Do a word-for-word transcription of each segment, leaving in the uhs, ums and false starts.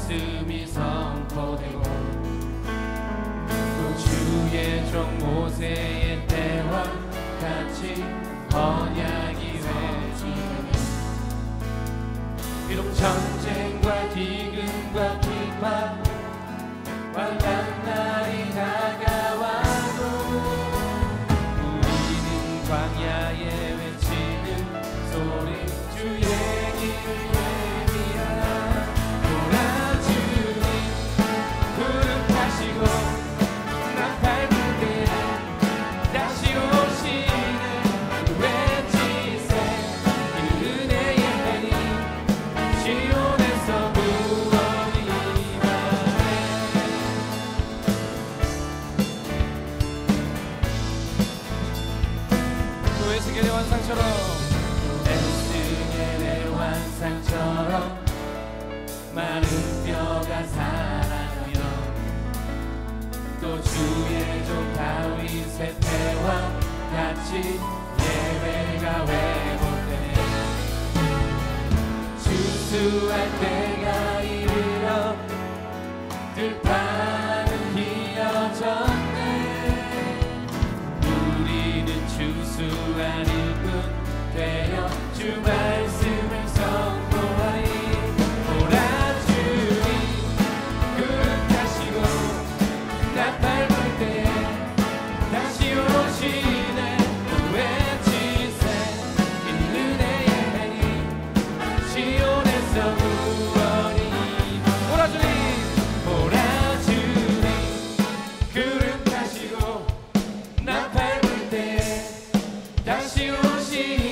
말씀이 선포되고 또 주의 종 모세의 때와 같이 언약이 회복되네. 비록 전쟁과 기근과 비판 환난 날이 다가와도 우리는 광야에 외치는 소리 주의 길을 에스겔의 환상처럼 마른 뼈가 살아나며 또 주의 종 다윗의 때와 같이 예배가 회복되네. 주수할 때가 이르러 들판은 휘어졌네. 우리는 주수하는 되어 주 말씀을 선포하리. 오라 주님 구름 타시고 나 밟을 때 다시 오시네. 외치세 이 은혜의 해니 시온에서 구원이. 오라 주님 오라 주님 구름 타시고 나 밟을 때 다시 오시네.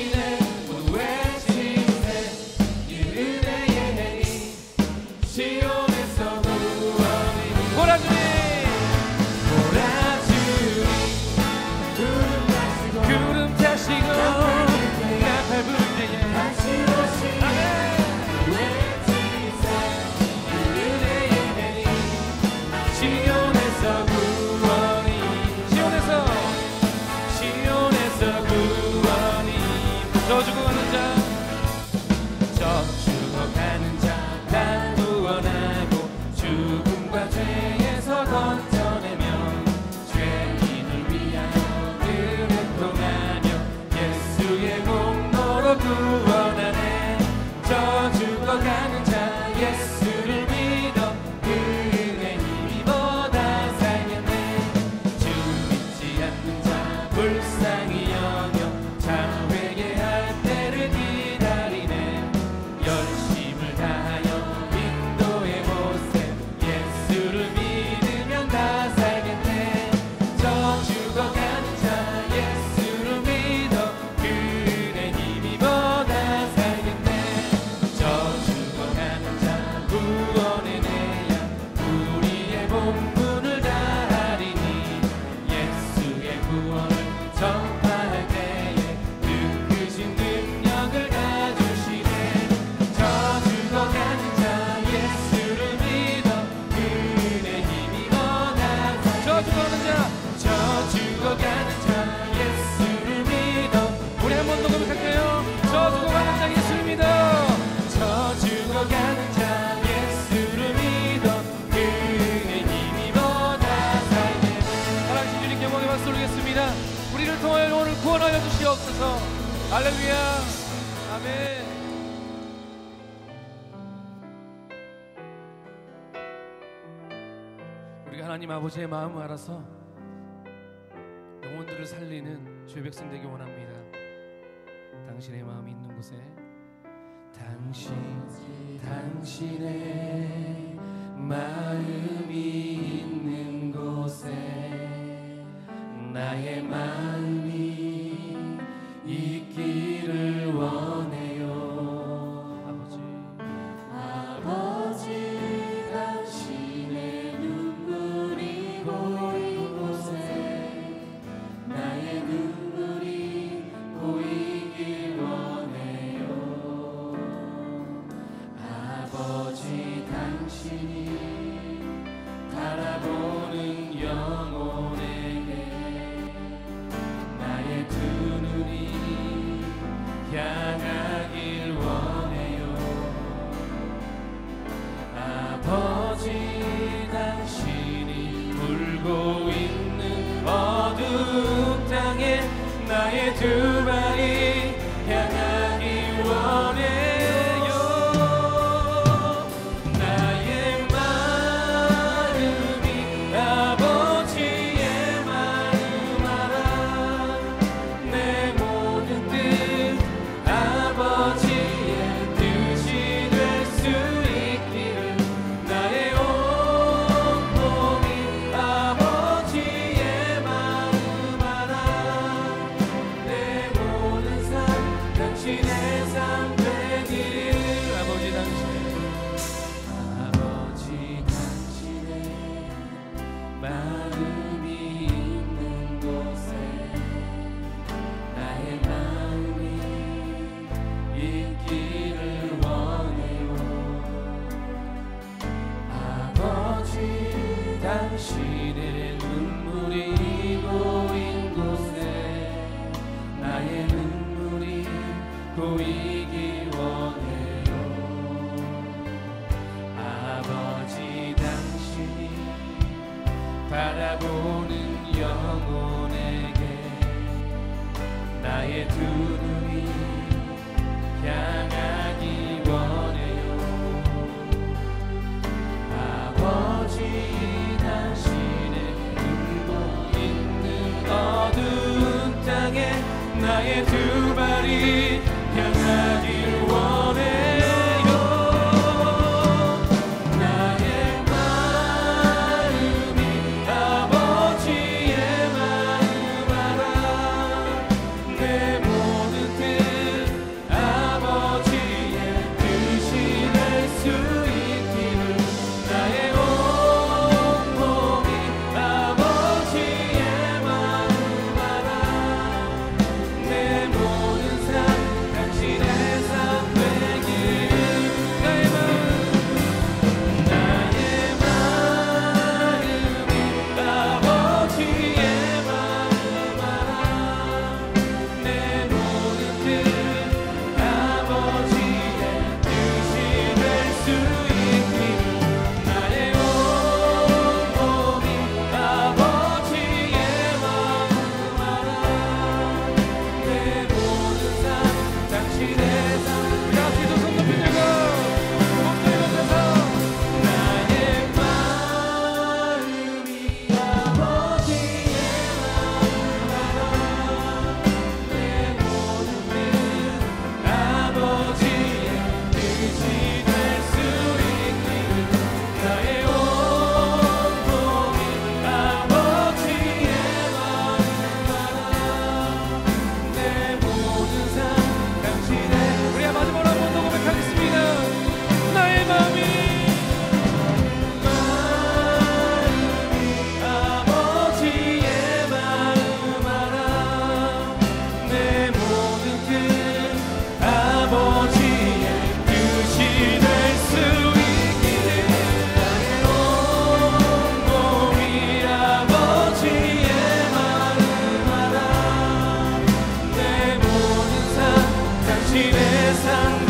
저 죽어가는 자, 저 죽어가는 자 다 구원하고 죽음과 죄에서 건져내며 죄인을 위하여 늘 행동하며 예수의 공로로 구원하네. 저 죽어가는 자 예수를 믿어 그 은혜 힘입어다 살겠네. 주 믿지 않는 자 불쌍히 여겨 우리를 통하여 오늘 구원하여 주시옵소서. 할렐루야. 아멘. 우리가 하나님 아버지의 마음을 알아서 영혼들을 살리는 주의 백성 되기 원합니다. 당신의 마음이 있는 곳에 당신, 당신의 마음이 있는 곳에 나의 마음이 있기를 원해요. 아버지, 아버지 당신의 눈물이 고인 곳에 나의 눈물이 보이길 원해요. 아버지 당신이 바라보는 영혼에게 나의 두 눈이 향한 어두운 땅에 나의 두 발이 향하기 원해요. 나의 마음이 아버지의 마음 알아. 내 모든 뜻 아버지의 뜻이 될 수 있기를. 나의 온몸이 아버지의 마음 알아. 내 모든 삶 당신의 삶 되기를. 아버지 당신 아버지 당신의 마음이 있는 곳에 나의 마음이 있기를 원해요. 아버지 당신의 눈물이 고인 곳에 나의 눈물이 고이기 원해요. 아버지 당신이 바라보는 영혼에게 나의 두 눈이 향하기 원해요. 아버지 당신의 눈물 있는 어두운 땅에 나의 두 발이 향하길 원해요. 나의 마음이 아버지의 마음 알아. 내 모든 뜻 아버지의 뜻이 될 수 있기를. 나의 온몸이 아버지의 마음 알아. 내 모든 삶 당신의 삶 되기를. 나의 마음 나의 마음이 아버지의 마음 알아. 내 모든 뜻 아버지의 뜻이 될 수 있기를. 나의 온몸이 아버지의 마음 알아. 내 모든 삶 당신의 삶. 우리 같이 두 손 높이 들고 목소리 높여서 나의 마음이 아버지의 마음 알아. 내 모든 뜻 아버지의 뜻이 될 수 있기를. 나의 온몸이 아버지의 마음 알아. 내 모든 삶 당신의. 우리 마지막으로 한 번 더 고백하겠습니다. 나의 마음이 마음이 아버지의 마음 알아. 내 모든 뜻 아버지의 뜻이 될 수 있기를. 나의 온몸이 아버지의 마음 알아. 내 모든 삶 당신의 삶